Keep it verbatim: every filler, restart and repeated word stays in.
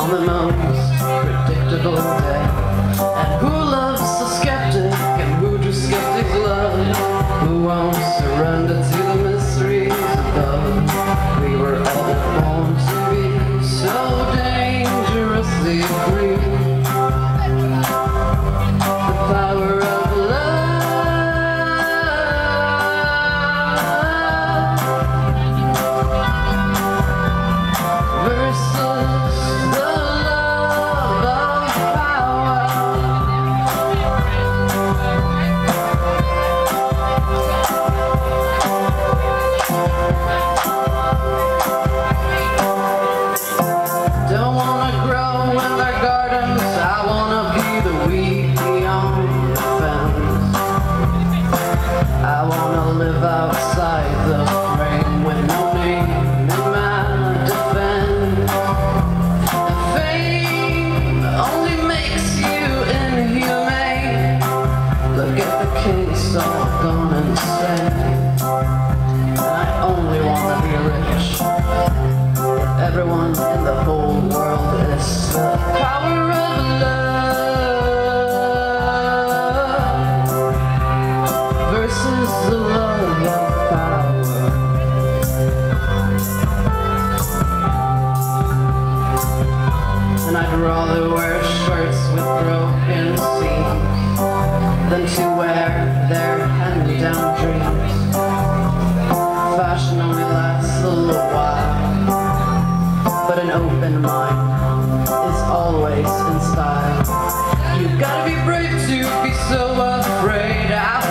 on the most predictable day. And who loves a skeptic, and who do skeptics love? Who won't surrender to the mysteries above? We were all born to be so dangerously free. The power of love versus the love of power. Don't wanna grow in their gardens, I wanna be the weed beyond the fence. I wanna live outside the frame with no name in my defense. And fame only makes you inhumane. Look at the kings all gone insane. And I only wanna be rich. Everyone in the whole world is the power of love versus the love of power. And I'd rather wear shirts with broken seams than to wear their hand-me-down dreams. Fashion only lasts a little while, but an open mind is always in style. You gotta be brave to be so afraid. I